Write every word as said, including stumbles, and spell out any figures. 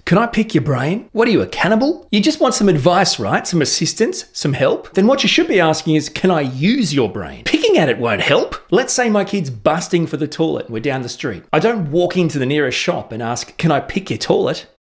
Can I pick your brain? What are you, a cannibal? You just want some advice, right? Some assistance, some help? Then what you should be asking is, can I use your brain? Picking at it won't help. Let's say my kid's busting for the toilet and we're down the street. I don't walk into the nearest shop and ask, can I pick your toilet?